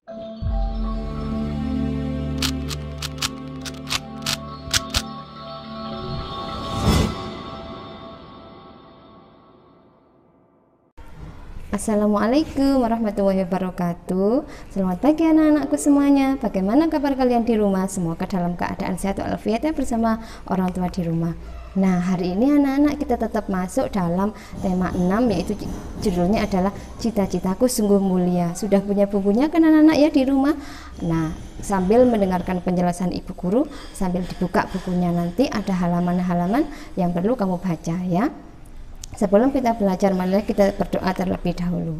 Assalamualaikum warahmatullahi wabarakatuh. Selamat pagi anak-anakku semuanya. Bagaimana kabar kalian di rumah? Semoga dalam keadaan sehat walafiat ya bersama orang tua di rumah. Nah, hari ini anak-anak kita tetap masuk dalam tema 6, yaitu judulnya adalah Cita-citaku Sungguh Mulia. Sudah punya bukunya kan anak-anak ya di rumah? Nah, sambil mendengarkan penjelasan ibu guru, sambil dibuka bukunya, nanti ada halaman-halaman yang perlu kamu baca ya. Sebelum kita belajar, mari kita berdoa terlebih dahulu.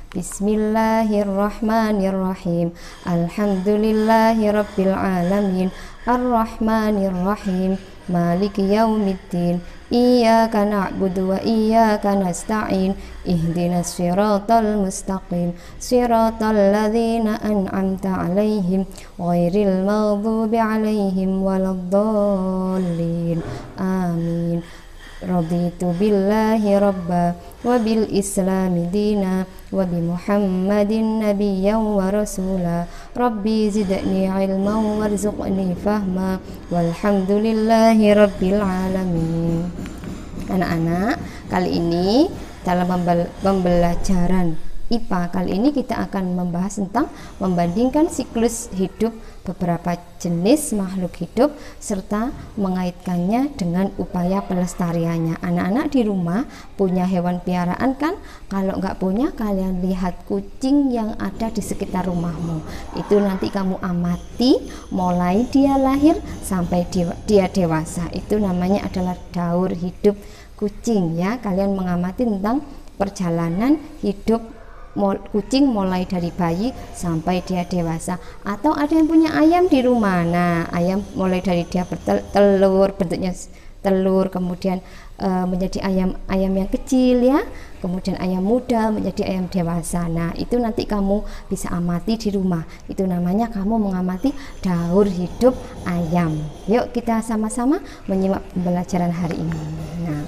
Bismillahirrahmanirrahim. Alhamdulillahirabbil alamin. Arrahmanirrahim. Maliki yaumiddin. Iyyaka na'budu wa iyyaka nasta'in. Ihdinas siratal mustaqim. Siratal ladzina an'amta 'alaihim ghairil maghdubi 'alaihim waladdallin. Amin. Raditu billahi rabba wa bil islami dina wa bi muhammadin nabiyyan wa rasula. Rabbi zidni ilman warzuqni fahma walhamdulillahi rabbil alamin. Anak-anak, kali ini dalam pembelajaran IPA kali ini kita akan membahas tentang membandingkan siklus hidup beberapa jenis makhluk hidup serta mengaitkannya dengan upaya pelestariannya. Anak-anak di rumah punya hewan piaraan kan? Kalau nggak punya, kalian lihat kucing yang ada di sekitar rumahmu. Itu nanti kamu amati mulai dia lahir sampai dia dewasa. Itu namanya adalah daur hidup kucing ya. Kalian mengamati tentang perjalanan hidup kucing mulai dari bayi sampai dia dewasa. Atau ada yang punya ayam di rumah. Nah, ayam mulai dari dia bertelur, bentuknya telur, kemudian menjadi ayam yang kecil ya, kemudian ayam muda menjadi ayam dewasa. Nah, itu nanti kamu bisa amati di rumah. Itu namanya kamu mengamati daur hidup ayam. Yuk kita sama-sama menyimak pembelajaran hari ini. Nah,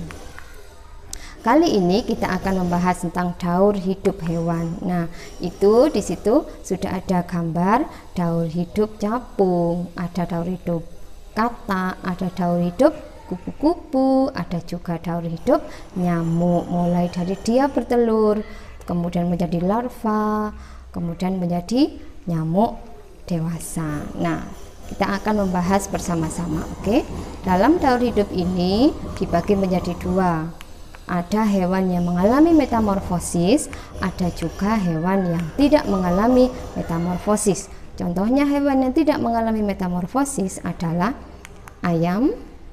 kali ini kita akan membahas tentang daur hidup hewan. Nah, itu di situ sudah ada gambar daur hidup capung, ada daur hidup katak, ada daur hidup kupu-kupu, ada juga daur hidup nyamuk. Mulai dari dia bertelur, kemudian menjadi larva, kemudian menjadi nyamuk dewasa. Nah, kita akan membahas bersama-sama, oke? Dalam daur hidup ini dibagi menjadi dua. Ada hewan yang mengalami metamorfosis, ada juga hewan yang tidak mengalami metamorfosis. Contohnya hewan yang tidak mengalami metamorfosis adalah ayam,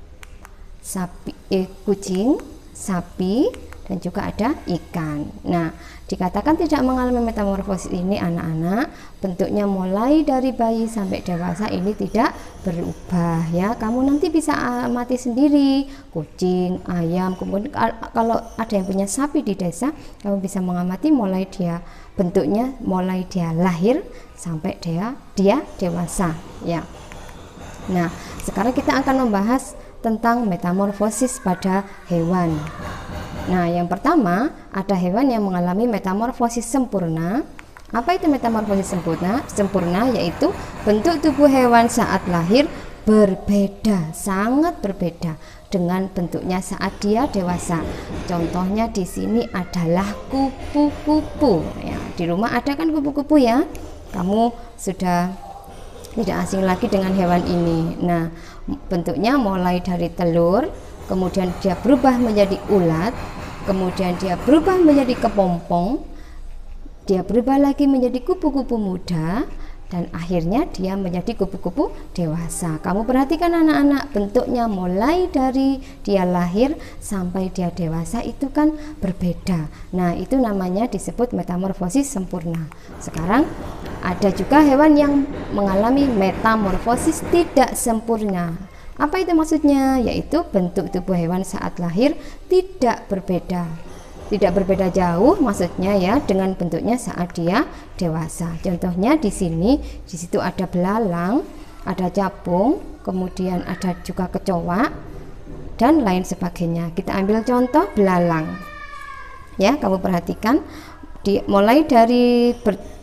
sapi, kucing, sapi, dan juga ada ikan. Nah, dikatakan tidak mengalami metamorfosis ini anak-anak, bentuknya mulai dari bayi sampai dewasa ini tidak berubah ya. Kamu nanti bisa amati sendiri kucing, ayam, kemudian kalau ada yang punya sapi di desa, kamu bisa mengamati mulai dia bentuknya mulai dia lahir sampai dia dewasa ya. Nah, sekarang kita akan membahas tentang metamorfosis pada hewan. Nah, yang pertama ada hewan yang mengalami metamorfosis sempurna. Apa itu metamorfosis sempurna? Sempurna yaitu bentuk tubuh hewan saat lahir berbeda, sangat berbeda dengan bentuknya saat dia dewasa. Contohnya di sini adalah kupu-kupu. Ya, di rumah ada kan kupu-kupu ya? Kamu sudah tidak asing lagi dengan hewan ini. Nah, bentuknya mulai dari telur, kemudian dia berubah menjadi ulat, kemudian dia berubah menjadi kepompong, dia berubah lagi menjadi kupu-kupu muda, dan akhirnya dia menjadi kupu-kupu dewasa. Kamu perhatikan anak-anak, bentuknya mulai dari dia lahir sampai dia dewasa itu kan berbeda. Nah, itu namanya disebut metamorfosis sempurna. Sekarang ada juga hewan yang mengalami metamorfosis tidak sempurna. Apa itu maksudnya? Yaitu bentuk tubuh hewan saat lahir tidak berbeda. Tidak berbeda jauh maksudnya ya dengan bentuknya saat dia dewasa. Contohnya di sini, di situ ada belalang, ada capung, kemudian ada juga kecoa dan lain sebagainya. Kita ambil contoh belalang. Ya, kamu perhatikan mulai dari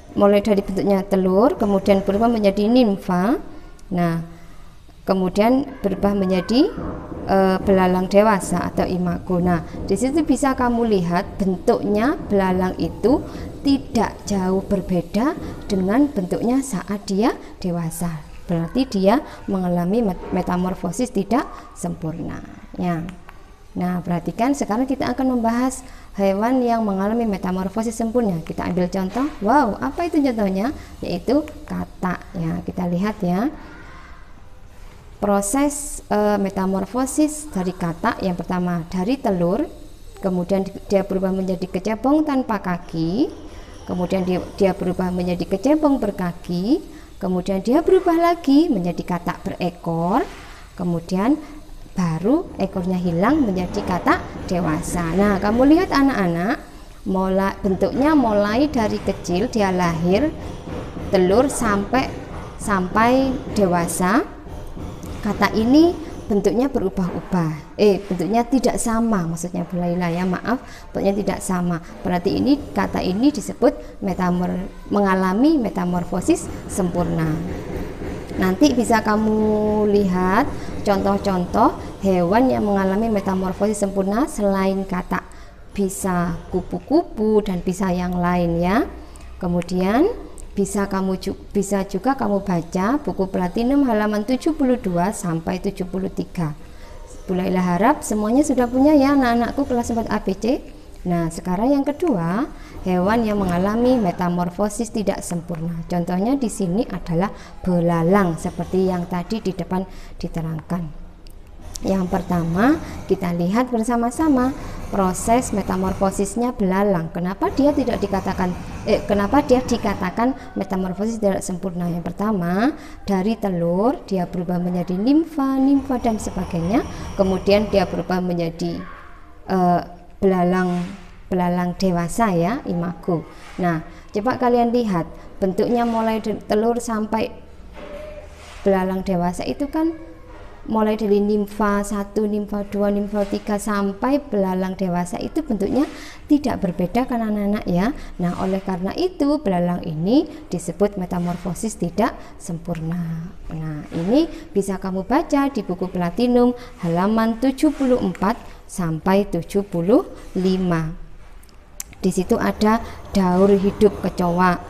mulai dari bentuknya telur, kemudian berubah menjadi nimfa. Nah, kemudian berubah menjadi belalang dewasa atau imago. Nah, di situ bisa kamu lihat bentuknya belalang itu tidak jauh berbeda dengan bentuknya saat dia dewasa. Berarti dia mengalami metamorfosis tidak sempurna. Ya. Nah, perhatikan sekarang kita akan membahas hewan yang mengalami metamorfosis sempurna. Kita ambil contoh. Wow, apa itu contohnya? Yaitu katak. Ya, kita lihat ya. Proses metamorfosis dari katak yang pertama dari telur, kemudian dia berubah menjadi kecebong tanpa kaki, kemudian dia berubah menjadi kecebong berkaki, kemudian dia berubah lagi menjadi katak berekor, kemudian baru ekornya hilang menjadi katak dewasa. Nah, kamu lihat anak-anak, bentuknya mulai dari kecil dia lahir telur sampai dewasa. Katak ini bentuknya berubah-ubah. Bentuknya tidak sama, maksudnya Bu Laila ya, maaf, bentuknya tidak sama. Berarti ini katak ini disebut mengalami metamorfosis sempurna. Nanti bisa kamu lihat contoh-contoh hewan yang mengalami metamorfosis sempurna selain katak. Bisa kupu-kupu dan bisa yang lain ya. Kemudian bisa juga kamu baca buku Platinum halaman 72 sampai 73. Bu Laila harap semuanya sudah punya ya anak-anakku kelas 4 ABC. Nah, sekarang yang kedua, hewan yang mengalami metamorfosis tidak sempurna. Contohnya di sini adalah belalang seperti yang tadi di depan diterangkan. Yang pertama, kita lihat bersama-sama proses metamorfosisnya belalang. Kenapa dia dikatakan metamorfosis tidak sempurna? Yang pertama, dari telur dia berubah menjadi nimfa dan sebagainya. Kemudian dia berubah menjadi belalang dewasa ya, imago. Nah, coba kalian lihat bentuknya mulai dari telur sampai belalang dewasa itu kan mulai dari nimfa 1, nimfa 2, nimfa 3 sampai belalang dewasa itu bentuknya tidak berbeda kan anak-anak ya. Nah, oleh karena itu belalang ini disebut metamorfosis tidak sempurna. Nah, ini bisa kamu baca di buku Platinum halaman 74 sampai 75. Di situ ada daur hidup kecoa,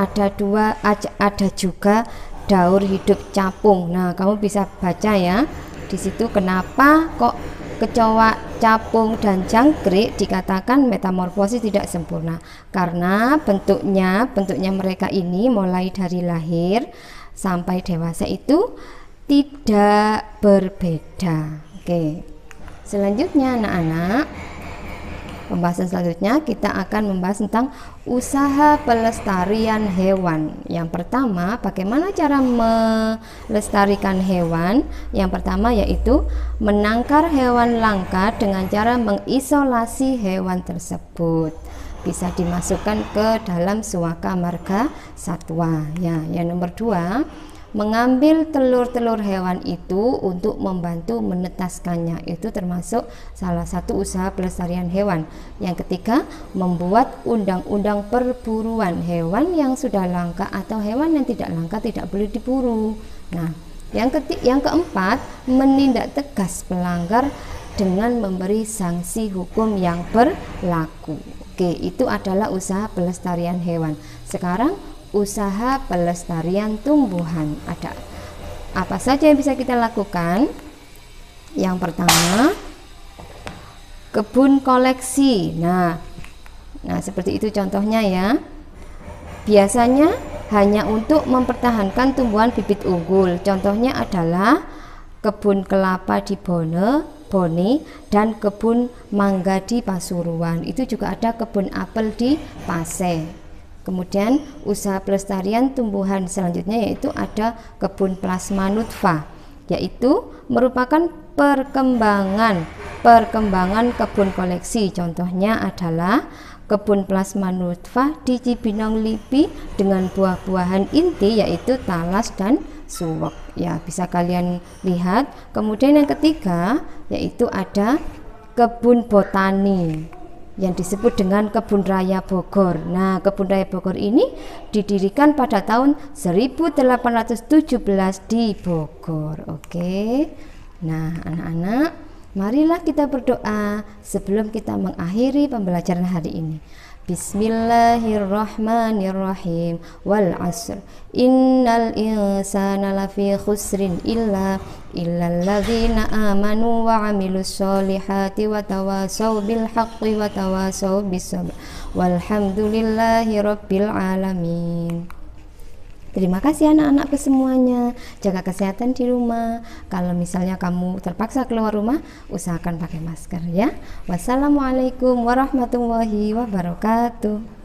ada juga daur hidup capung. Nah, kamu bisa baca ya di situ kenapa kok kecoa, capung dan jangkrik dikatakan metamorfosis tidak sempurna, karena bentuknya mereka ini mulai dari lahir sampai dewasa itu tidak berbeda. Oke, selanjutnya anak-anak, pembahasan selanjutnya kita akan membahas tentang usaha pelestarian hewan. Yang pertama, bagaimana cara melestarikan hewan? Yang pertama yaitu menangkar hewan langka dengan cara mengisolasi hewan tersebut. Bisa dimasukkan ke dalam suaka marga satwa. Ya, yang nomor 2, mengambil telur-telur hewan itu untuk membantu menetaskannya, itu termasuk salah satu usaha pelestarian hewan. Yang ketiga, membuat undang-undang perburuan hewan yang sudah langka atau hewan yang tidak langka tidak boleh diburu. Nah, yang keempat, menindak tegas pelanggar dengan memberi sanksi hukum yang berlaku. Oke, itu adalah usaha pelestarian hewan. Sekarang usaha pelestarian tumbuhan. Ada apa saja yang bisa kita lakukan? Yang pertama, kebun koleksi. Nah seperti itu contohnya ya. Biasanya hanya untuk mempertahankan tumbuhan bibit unggul. Contohnya adalah kebun kelapa di Bone dan kebun mangga di Pasuruan. Itu juga ada kebun apel di Paseh. Kemudian usaha pelestarian tumbuhan selanjutnya yaitu ada kebun plasma nutfah, yaitu merupakan perkembangan kebun koleksi. Contohnya adalah kebun plasma nutfah di Cibinong Lipi dengan buah-buahan inti yaitu talas dan suwek. Ya, bisa kalian lihat. Kemudian yang ketiga yaitu ada kebun botani. yang disebut dengan Kebun Raya Bogor. Nah, Kebun Raya Bogor ini didirikan pada tahun 1817 di Bogor. Oke. Nah, anak-anak, marilah kita berdoa sebelum kita mengakhiri pembelajaran hari ini. Bismillahirrahmanirrahim. Wal 'asr. Innal insana lafi khusrin illal ladzina amanu wa 'amilus solihati wa tawasaw bil haqqi wa tawasaw bis sabr. Walhamdulillahi rabbil alamin. Terima kasih anak-anakku semuanya. Jaga kesehatan di rumah. Kalau misalnya kamu terpaksa keluar rumah, usahakan pakai masker ya. Wassalamualaikum warahmatullahi wabarakatuh.